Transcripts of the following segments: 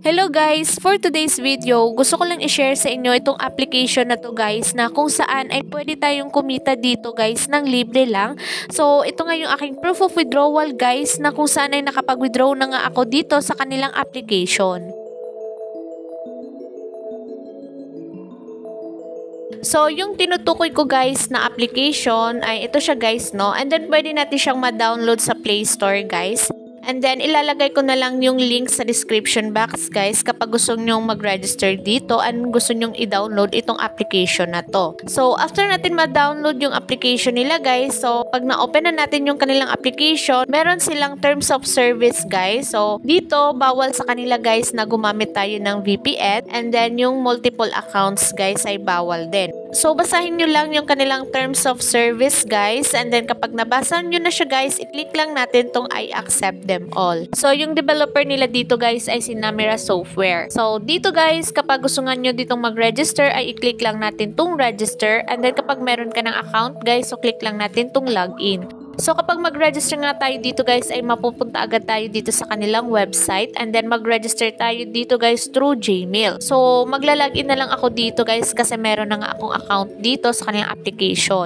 Hello guys! For today's video, gusto ko lang i-share sa inyo itong application na to guys na kung saan ay pwede tayong kumita dito guys ng libre lang. So ito nga yung aking proof of withdrawal guys na kung saan ay nakapag-withdraw na nga ako dito sa kanilang application. So, yung tinutukoy ko guys na application ay ito siya guys, no? And then pwede natin siyang ma-download sa Play Store guys. And then, ilalagay ko na lang yung link sa description box, guys, kapag gusto nyong mag-register dito and gusto nyong i-download itong application na to. So, after natin ma-download yung application nila, guys, so, pag na-open na natin yung kanilang application, meron silang terms of service, guys. So, dito, bawal sa kanila, guys, na gumamit tayo ng VPN. And then, yung multiple accounts, guys, ay bawal din. So, basahin nyo lang yung kanilang terms of service, guys. And then, kapag nabasa nyo na siya, guys, i-click lang natin tong I accept them all. So, yung developer nila dito, guys, ay si Namira Software. So, dito, guys, kapag gusto nga nyo ditong mag-register, ay i-click lang natin tong register. And then, kapag meron ka ng account, guys, so click lang natin tong login. So, kapag mag-register nga tayo dito, guys, ay mapupunta agad tayo dito sa kanilang website. And then, mag-register tayo dito, guys, through Gmail. So, magla-login na lang ako dito, guys, kasi meron na nga akong account dito sa kanilang application.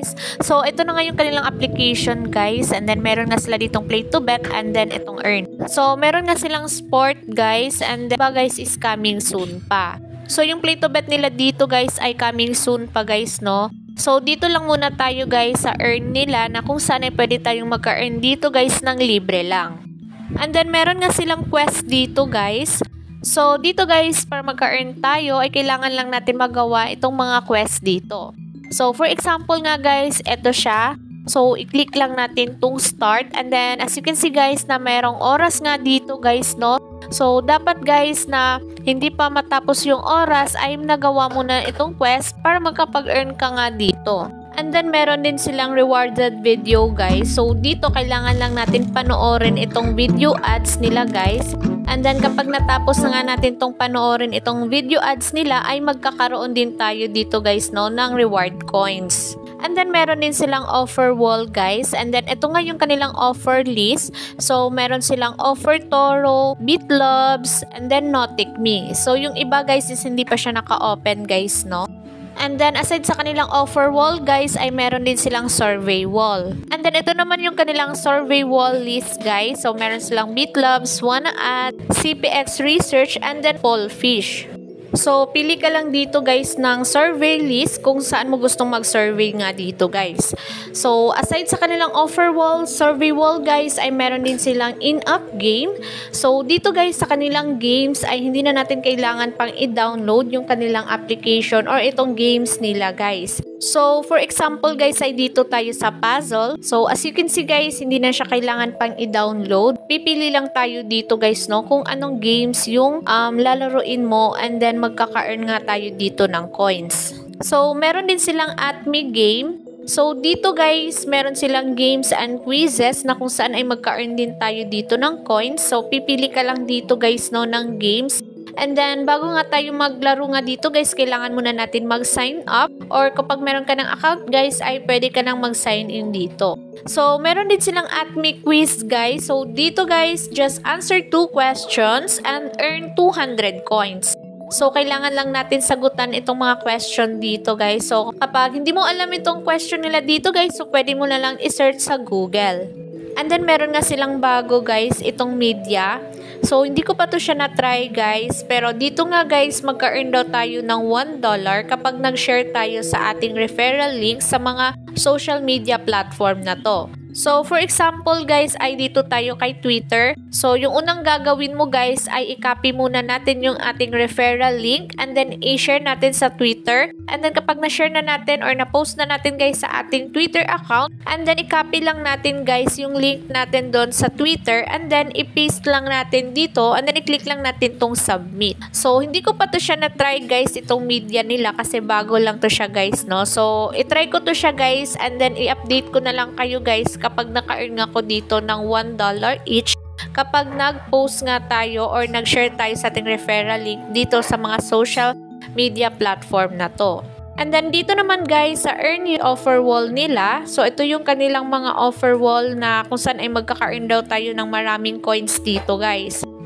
So, ito na nga yung kanilang application, guys. And then, meron nga sila ditong play to bet and then itong earn. So, meron nga silang sport, guys. And then, guys, is coming soon pa. So, yung play to bet nila dito, guys, ay coming soon pa, guys, no? So, dito lang muna tayo guys sa earn nila na kung saan ay pwede tayong magka-earn dito guys ng libre lang. And then, meron nga silang quest dito guys. So, dito guys, para magka-earn tayo ay kailangan lang natin magawa itong mga quest dito. So, for example nga guys, ito siya. So, i-click lang natin tong start. And then, as you can see guys na merong oras nga dito guys, no? So, dapat guys na hindi pa matapos yung oras ay nagawa mo na itong quest para magkapag-earn ka nga dito. And then, meron din silang rewarded video guys. So, dito kailangan lang natin panoorin itong video ads nila guys. And then, kapag natapos na nga natin itong panoorin itong video ads nila ay magkakaroon din tayo dito guys, no, ng reward coins. And then, meron din silang offer wall, guys. And then, ito nga yung kanilang offer list. So, meron silang offer Toro, Bitlobs, and then Notic Me. So, yung iba, guys, is hindi pa siya naka-open, guys, no? And then, aside sa kanilang offer wall, guys, ay meron din silang survey wall. And then, ito naman yung kanilang survey wall list, guys. So, meron silang Bitlobs, Wanna Ad, CPX Research, and then Polfish. So, pili ka lang dito guys ng survey list kung saan mo gustong mag-survey nga dito guys. So, aside sa kanilang offer wall, survey wall guys, ay meron din silang in-app game. So, dito guys sa kanilang games ay hindi na natin kailangan pang i-download yung kanilang application or itong games nila guys. So, for example guys, ay dito tayo sa puzzle. So, as you can see guys, hindi na siya kailangan pang i-download. Pipili lang tayo dito guys, no, kung anong games yung lalaruin mo and then magkaka-earn nga tayo dito ng coins. So, meron din silang at me game. So, dito guys, meron silang games and quizzes na kung saan ay magka-earn din tayo dito ng coins. So, pipili ka lang dito guys, no, ng games. And then, bago nga tayo maglaro nga dito guys, kailangan muna natin mag-sign up. Or kapag meron ka ng account guys, ay pwede ka nang mag-sign in dito. So, meron din silang at me quiz guys. So, dito guys, just answer 2 questions and earn 200 coins. So, kailangan lang natin sagutan itong mga question dito, guys. So, kapag hindi mo alam itong question nila dito, guys, so pwede mo na lang i-search sa Google. And then, meron nga silang bago, guys, itong media. So, hindi ko pa to siya na-try, guys. Pero, dito nga, guys, magka-earn daw tayo ng $1 kapag nag-share tayo sa ating referral link sa mga social media platform na to. So, for example, guys, ay dito tayo kay Twitter. So, yung unang gagawin mo, guys, ay i-copy muna natin yung ating referral link and then i-share natin sa Twitter. And then, kapag na-share na natin or na-post na natin, guys, sa ating Twitter account, and then i-copy lang natin, guys, yung link natin doon sa Twitter and then i-paste lang natin dito and then i-click lang natin tong submit. So, hindi ko pa to siya na-try, guys, itong media nila kasi bago lang to siya, guys, no? So, i-try ko to siya, guys, and then i-update ko na lang kayo, guys, kapag naka-earn ako dito ng $1 each kapag nag-post nga tayo or nag-share tayo sa ating referral link dito sa mga social media platform na to. And then dito naman guys sa earn your offer wall nila, so ito yung kanilang mga offer wall na kung saan ay magkaka-earn daw tayo ng maraming coins dito guys.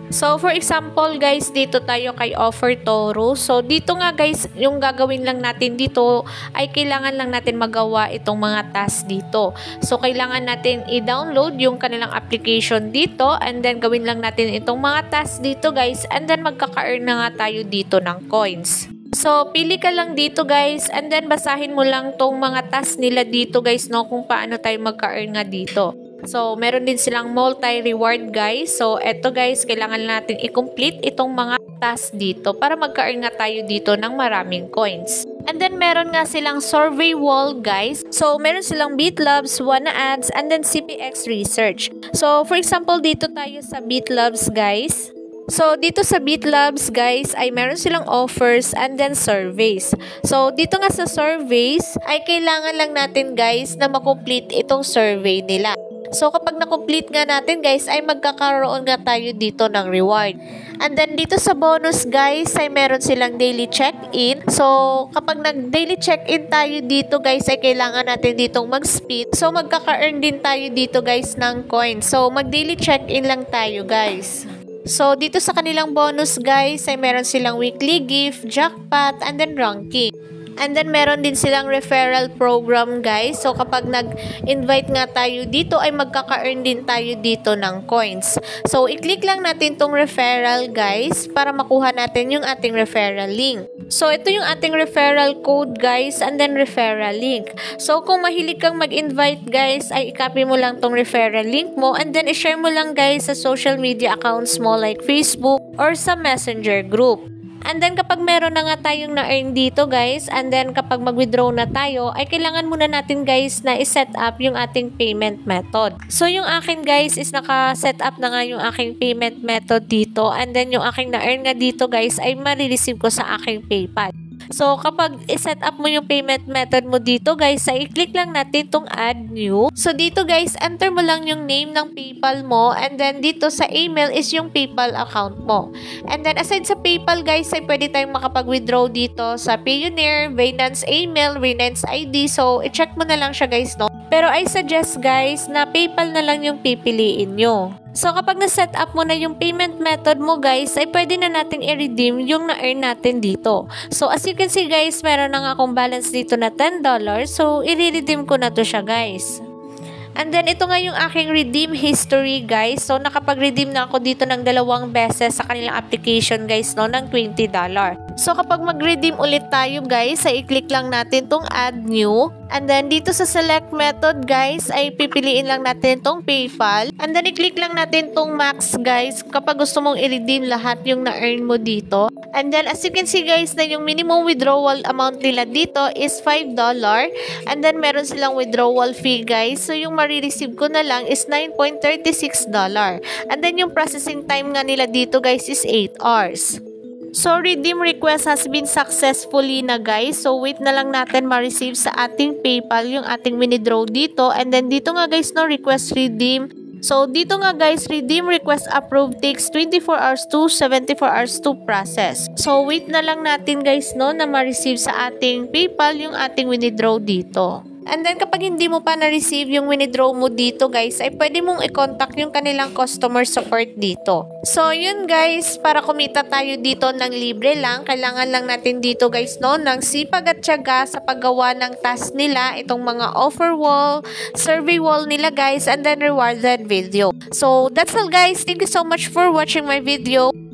So, for example, guys, dito tayo kay offer Toro. So, dito nga, guys, yung gagawin lang natin dito ay kailangan lang natin magawa itong mga tasks dito. So, kailangan natin i-download yung kanilang application dito and then gawin lang natin itong mga tasks dito, guys, and then magkaka-earn na nga tayo dito ng coins. So, pili ka lang dito, guys, and then basahin mo lang tong mga tasks nila dito, guys, no, kung paano tayo magka-earn nga dito. So, meron din silang multi-reward, guys. So, eto, guys, kailangan natin i-complete itong mga tasks dito para magka-earn nga tayo dito ng maraming coins. And then, meron nga silang survey wall, guys. So, meron silang BitLabs, Wanna Ads, and then CPX Research. So, for example, dito tayo sa BitLabs, guys. So, dito sa BitLabs, guys, ay meron silang offers and then surveys. So, dito nga sa surveys, ay kailangan lang natin, guys, na makomplete itong survey nila. So, kapag na-complete nga natin, guys, ay magkakaroon nga tayo dito ng reward. And then, dito sa bonus, guys, ay meron silang daily check-in. So, kapag nag-daily check-in tayo dito, guys, ay kailangan natin ditong mag-spin. So, magkaka-earn din tayo dito, guys, ng coins. So, mag-daily check-in lang tayo, guys. So, dito sa kanilang bonus, guys, ay meron silang weekly gift, jackpot, and then ranking. And then, meron din silang referral program, guys. So, kapag nag-invite nga tayo dito, ay magkaka-earn din tayo dito ng coins. So, i-click lang natin tong referral, guys, para makuha natin yung ating referral link. So, ito yung ating referral code, guys, and then referral link. So, kung mahilig kang mag-invite, guys, ay i-copy mo lang tong referral link mo and then i-share mo lang, guys, sa social media accounts mo like Facebook or sa Messenger group. And then, kapag meron na nga tayong na-earn dito, guys, and then kapag mag-withdraw na tayo, ay kailangan muna natin, guys, na i-set up yung ating payment method. So, yung akin, guys, is naka-set up na nga yung aking payment method dito. And then, yung aking na-earn nga dito, guys, ay marireceive ko sa aking PayPal. So, kapag i-set up mo yung payment method mo dito, guys, ay i-click lang natin itong add new. So, dito, guys, enter mo lang yung name ng PayPal mo and then dito sa email is yung PayPal account mo. And then, aside sa PayPal, guys, ay pwede tayong makapag-withdraw dito sa Payoneer, Binance email, Binance ID. So, i-check mo na lang siya, guys, no? Pero I suggest, guys, na PayPal na lang yung pipiliin nyo. So, kapag na-set up mo na yung payment method mo, guys, ay pwede na nating i-redeem yung na-earn natin dito. So, as you can see, guys, meron na nga akong balance dito na $10. So, i-redeem ko na to siya, guys. And then, ito nga yung aking redeem history, guys. So, nakapag-redeem na ako dito ng 2 beses sa kanilang application, guys, no, ng $20. So, kapag mag-redeem ulit tayo, guys, ay i-click lang natin tong add new. And then, dito sa select method, guys, ay pipiliin lang natin tong PayPal. And then, i-click lang natin tong max, guys, kapag gusto mong i-redeem lahat yung na-earn mo dito. And then, as you can see, guys, na yung minimum withdrawal amount nila dito is $5. And then, meron silang withdrawal fee, guys. So, yung marireceive ko na lang is $9.36. And then, yung processing time nga nila dito, guys, is 8 hours. So, redeem request has been successfully na, guys. So, wait na lang natin ma-receive sa ating PayPal yung ating withdraw dito. And then, dito nga, guys, no, request redeem. So, dito nga, guys, redeem request approved takes 24 hours to 74 hours to process. So, wait na lang natin, guys, no, na ma-receive sa ating PayPal yung ating withdraw dito. And then, kapag hindi mo pa na-receive yung withdraw mo dito, guys, ay pwede mong i-contact yung kanilang customer support dito. So, yun, guys, para kumita tayo dito ng libre lang, kailangan lang natin dito, guys, no, ng sipag at tiyaga sa paggawa ng task nila, itong mga offer wall, survey wall nila, guys, and then rewarded video. So, that's all, guys. Thank you so much for watching my video.